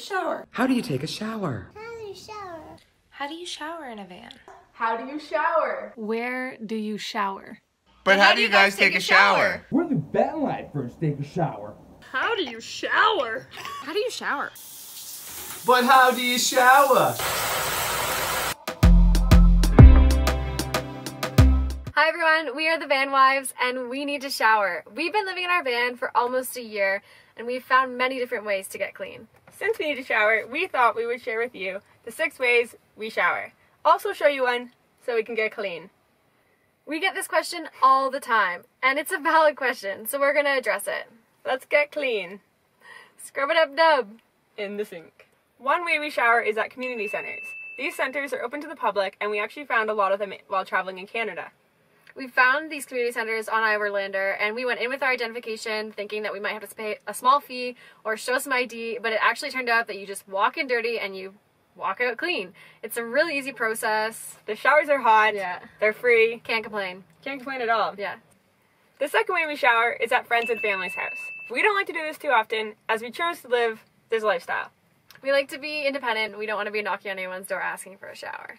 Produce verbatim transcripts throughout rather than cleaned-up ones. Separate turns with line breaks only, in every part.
shower?
How do you take a shower?
How do you shower?
How do you shower in a van?
How do you shower?
Where do you shower?
But how do you guys take a shower?
Where do van lifers take a shower?
How do you shower?
How do you shower?
But how do you shower?
Hi everyone, we are the Van Wives and we need to shower. We've been living in our van for almost a year and we've found many different ways to get clean.
Since we need to shower, we thought we would share with you the six ways we shower. Also show you one so we can get clean.
We get this question all the time and it's a valid question, so we're gonna address it.
Let's get clean.
Scrub it up dub.
In the sink. One way we shower is at community centers. These centers are open to the public and we actually found a lot of them while traveling in Canada.
We found these community centers on Overlander and we went in with our identification thinking that we might have to pay a small fee or show some I D, but it actually turned out that you just walk in dirty and you walk out clean. It's a really easy process.
The showers are hot.
Yeah.
They're free.
Can't complain.
Can't complain at all.
Yeah.
The second way we shower is at friends and family's house. We don't like to do this too often as we chose to live this lifestyle.
We like to be independent. We don't want to be knocking on anyone's door asking for a shower.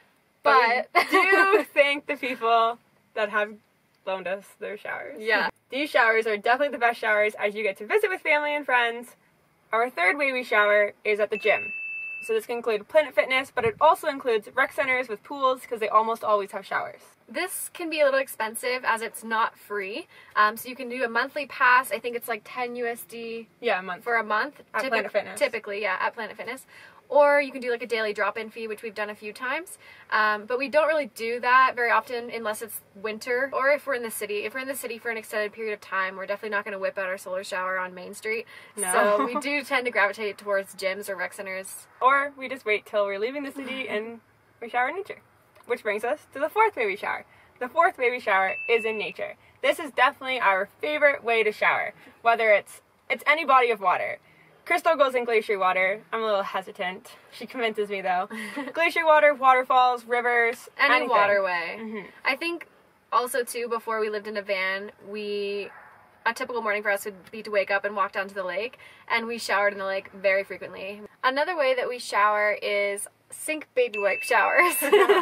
But,
But
we do thank the people that have loaned us their showers.
yeah.
These showers are definitely the best showers as you get to visit with family and friends. Our third way we shower is at the gym. So this can include Planet Fitness, but it also includes rec centers with pools because they almost always have showers.
This can be a little expensive as it's not free. Um, so you can do a monthly pass. I think it's like ten U S D
Yeah, a month.
for a month.
At Planet Fitness.
Typically, yeah, at Planet Fitness. Or you can do like a daily drop-in fee, which we've done a few times. Um, but we don't really do that very often unless it's winter or if we're in the city. If we're in the city for an extended period of time, we're definitely not going to whip out our solar shower on Main Street.
No.
So we do tend to gravitate towards gyms or rec centers.
Or we just wait till we're leaving the city and we shower in nature. Which brings us to the fourth way we shower. The fourth way we shower is in nature. This is definitely our favorite way to shower, whether it's it's any body of water. Crystal goes in glacier water. I'm a little hesitant. She convinces me though. Glacier water, waterfalls, rivers,
Any
anything.
waterway.
Mhm.
I think also too, before we lived in a van, we a typical morning for us would be to wake up and walk down to the lake, and we showered in the lake very frequently. Another way that we shower is sink baby wipe showers.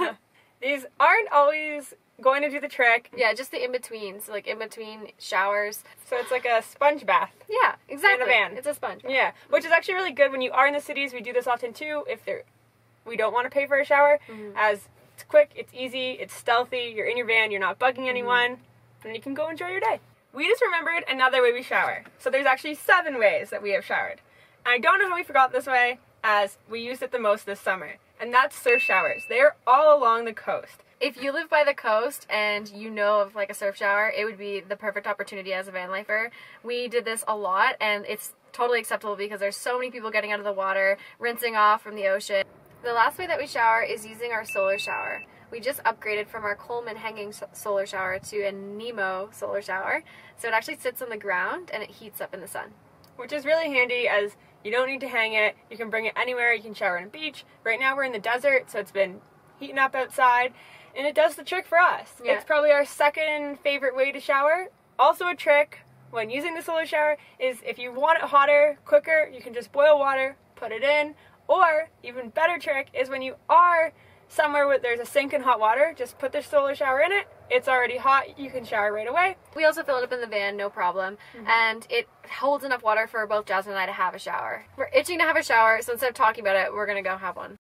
These aren't always going to do the trick.
Yeah, just the in-betweens, like in-between showers.
So it's like a sponge bath.
Yeah, exactly.
van.
It's a sponge.
Yeah, which is actually really good when you are in the cities. We do this often too if there, we don't want to pay for a shower,
Mhm.
as it's quick, it's easy, it's stealthy, you're in your van, you're not bugging anyone, and you can go enjoy your day. We just remembered another way we shower. So there's actually seven ways that we have showered. And I don't know how we forgot this way, as we used it the most this summer, and that's surf showers. They are all along the coast.
If you live by the coast and you know of like a surf shower, it would be the perfect opportunity as a van lifer. We did this a lot and it's totally acceptable because there's so many people getting out of the water, rinsing off from the ocean. The last way that we shower is using our solar shower. We just upgraded from our Coleman hanging solar shower to a Nemo solar shower. So it actually sits on the ground and it heats up in the sun.
Which is really handy as you don't need to hang it, you can bring it anywhere, you can shower on a beach. Right now we're in the desert, so it's been heating up outside. And it does the trick for us.
Yeah.
It's probably our second favorite way to shower. Also a trick when using the solar shower is if you want it hotter, quicker, you can just boil water, put it in. Or, even better trick is when you are somewhere where there's a sink and hot water, just put the solar shower in it. It's already hot, you can shower right away.
We also fill it up in the van, no problem. Mm-hmm. And it holds enough water for both Jasmine and I to have a shower. We're itching to have a shower, so instead of talking about it, we're gonna go have one.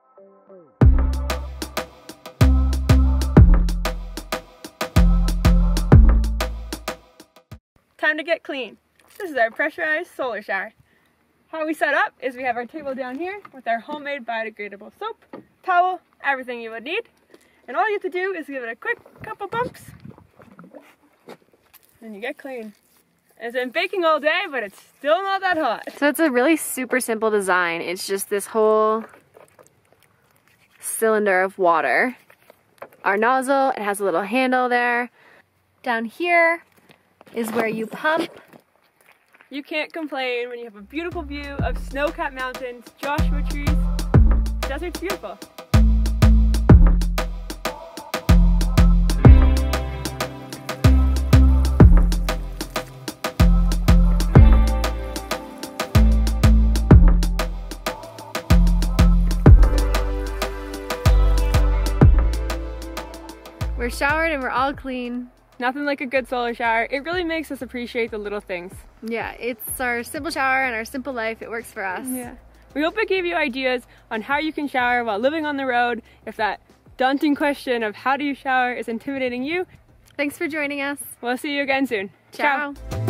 Time to get clean. This is our pressurized solar shower. How we set up is we have our table down here with our homemade biodegradable soap, towel, everything you would need. And all you have to do is give it a quick couple bumps and you get clean. It's been baking all day, but it's still not that hot.
So it's a really super simple design. It's just this whole cylinder of water. Our nozzle, it has a little handle there. Down here is where you pump.
You can't complain when you have a beautiful view of snow-capped mountains, Joshua trees. The desert's beautiful.
We're showered and we're all clean.
Nothing like a good solar shower. It really makes us appreciate the little things.
Yeah, it's our simple shower and our simple life. It works for us.
Yeah. We hope it gave you ideas on how you can shower while living on the road. If that daunting question of how do you shower is intimidating you,
Thanks for joining us.
we'll see you again soon.
Ciao.
Ciao.